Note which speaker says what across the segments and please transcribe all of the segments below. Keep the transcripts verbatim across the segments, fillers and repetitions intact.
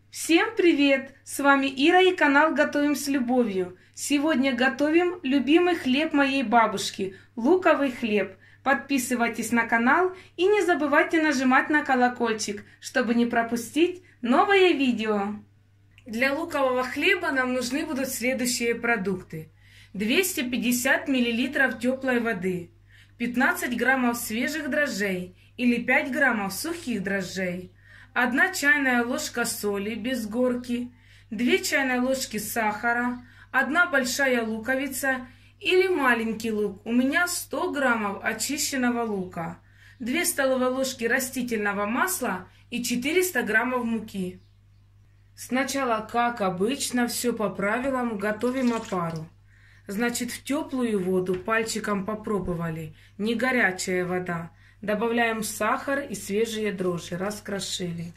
Speaker 1: Всем привет! С вами Ира и канал Готовим с любовью. Сегодня готовим любимый хлеб моей бабушки – луковый хлеб. Подписывайтесь на канал и не забывайте нажимать на колокольчик, чтобы не пропустить новое видео. Для лукового хлеба нам нужны будут следующие продукты. двести пятьдесят миллилитров теплой воды, пятнадцать граммов свежих дрожжей или пять граммов сухих дрожжей, одна чайная ложка соли без горки, две чайные ложки сахара, одна большая луковица или маленький лук, у меня сто граммов очищенного лука, две столовые ложки растительного масла и четыреста граммов муки. Сначала, как обычно, все по правилам, готовим опару. Значит, в теплую воду пальчиком попробовали, не горячая вода. Добавляем сахар и свежие дрожжи, раскрошили.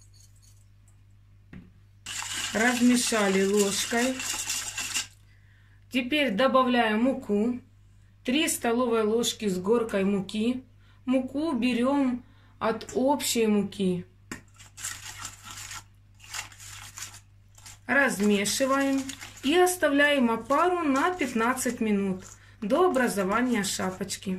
Speaker 1: Размешали ложкой. Теперь добавляем муку. три столовые ложки с горкой муки. Муку берем от общей муки. Размешиваем и оставляем опару на пятнадцать минут до образования шапочки.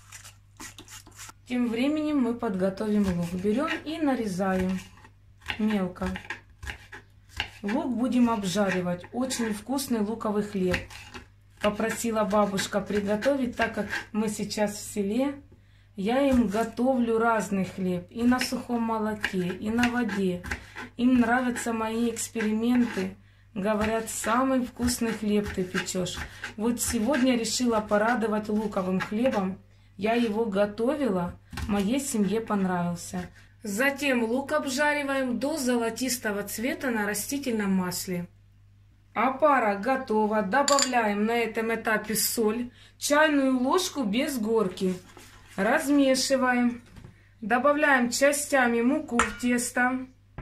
Speaker 1: Тем временем мы подготовим лук. Берем и нарезаем мелко. Лук будем обжаривать. Очень вкусный луковый хлеб. Попросила бабушка приготовить, так как мы сейчас в селе. Я им готовлю разный хлеб. И на сухом молоке, и на воде. Им нравятся мои эксперименты. Говорят, самый вкусный хлеб ты печешь. Вот сегодня решила порадовать луковым хлебом. Я его готовила, моей семье понравился. Затем лук обжариваем до золотистого цвета на растительном масле. Опара готова. Добавляем на этом этапе соль, чайную ложку без горки. Размешиваем. Добавляем частями муку в тесто.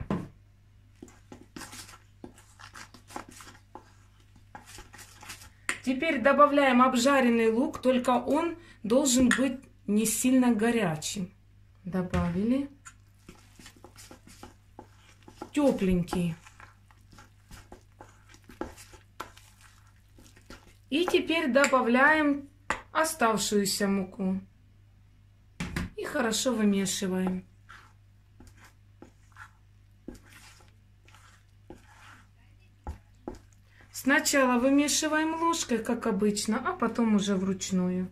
Speaker 1: Теперь добавляем обжаренный лук, только он должен быть не сильно горячим. Добавили. Тепленький. И теперь добавляем оставшуюся муку. И хорошо вымешиваем. Сначала вымешиваем ложкой, как обычно, а потом уже вручную.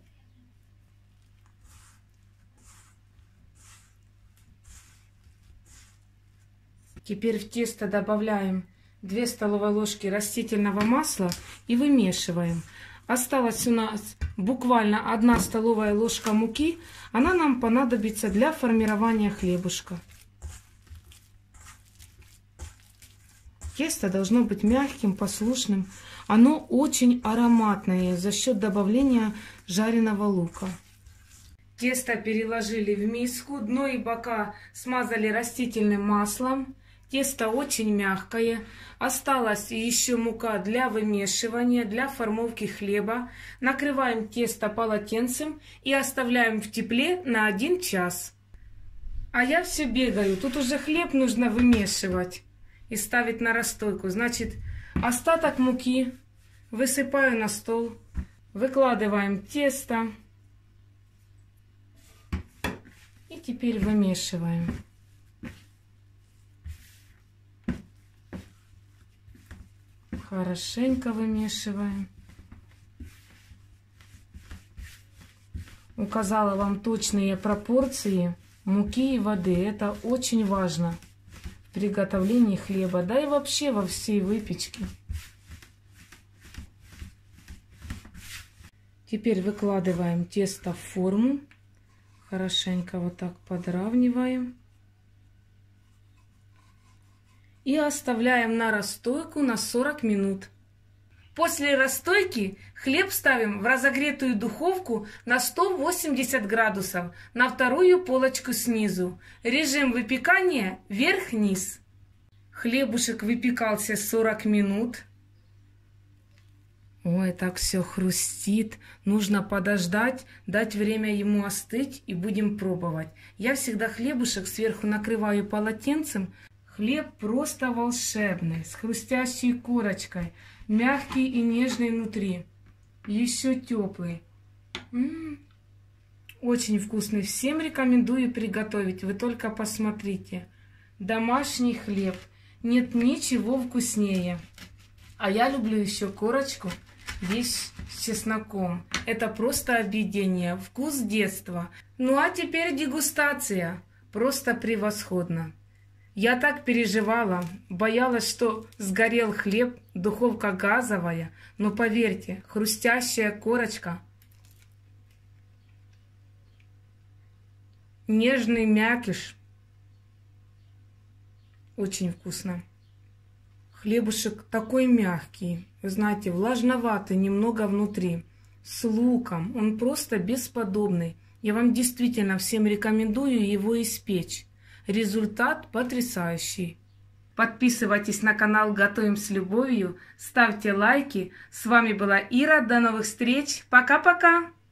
Speaker 1: Теперь в тесто добавляем две столовые ложки растительного масла и вымешиваем. Осталась у нас буквально одна столовая ложка муки. Она нам понадобится для формирования хлебушка. Тесто должно быть мягким, послушным. Оно очень ароматное за счет добавления жареного лука. Тесто переложили в миску, дно и бока смазали растительным маслом. Тесто очень мягкое. Осталась еще мука для вымешивания, для формовки хлеба. Накрываем тесто полотенцем и оставляем в тепле на один час. А я все бегаю. Тут уже хлеб нужно вымешивать и ставить на расстойку. Значит, остаток муки высыпаю на стол. Выкладываем тесто. И теперь вымешиваем. Хорошенько вымешиваем. Указала вам точные пропорции муки и воды. Это очень важно в приготовлении хлеба, да и вообще во всей выпечке. Теперь выкладываем тесто в форму. Хорошенько вот так подравниваем. И оставляем на расстойку на сорок минут. После расстойки хлеб ставим в разогретую духовку на сто восемьдесят градусов на вторую полочку снизу. Режим выпекания вверх-вниз. Хлебушек выпекался сорок минут. Ой, так все хрустит. Нужно подождать, дать время ему остыть и будем пробовать. Я всегда хлебушек сверху накрываю полотенцем. Хлеб просто волшебный, с хрустящей корочкой, мягкий и нежный внутри, еще теплый. М-м-м. Очень вкусный. Всем рекомендую приготовить. Вы только посмотрите. Домашний хлеб. Нет ничего вкуснее. А я люблю еще корочку весь с чесноком. Это просто объедение. Вкус детства. Ну а теперь дегустация. Просто превосходно. Я так переживала, боялась, что сгорел хлеб, духовка газовая. Но поверьте, хрустящая корочка, нежный мякиш. Очень вкусно. Хлебушек такой мягкий, вы знаете, влажноватый немного внутри, с луком. Он просто бесподобный. Я вам действительно всем рекомендую его испечь. Результат потрясающий. Подписывайтесь на канал «Готовим с любовью», ставьте лайки. С вами была Ира. До новых встреч. Пока-пока.